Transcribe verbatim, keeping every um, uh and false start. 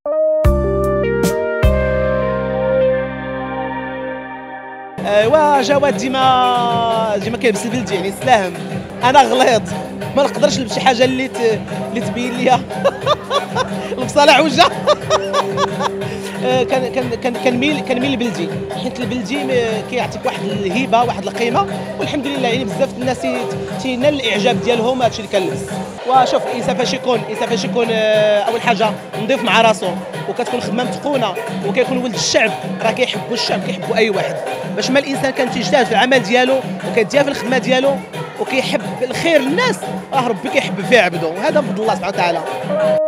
ايوا جواد ديما ديما كيلبس البلدي، يعني سلاهم. انا غليظ ما نقدرش نلبس شي حاجه اللي ت... اللي تبين ليا البصالة عوجه. كان كان كان كنميل كنميل للبلدي، حيت البلدي كيعطيك واحد الهيبه، واحد القيمه، والحمد لله يعني بزاف الناس تينال الاعجاب ديالهم هادشي اللي كنلبس. وشوف الانسان فاش يكون الانسان فاش يكون اول حاجه نضيف مع راسو، وكتكون خدمه متقونه، وكيكون ولد الشعب، راه كيحبوا الشعب، كيحبوا اي واحد. باش ما الانسان كان تيجتهد في العمل ديالو وكيديها في الخدمه ديالو وكيحب الخير للناس، راه ربي كيحب فيه عبده، وهذا بفضل الله سبحانه وتعالى.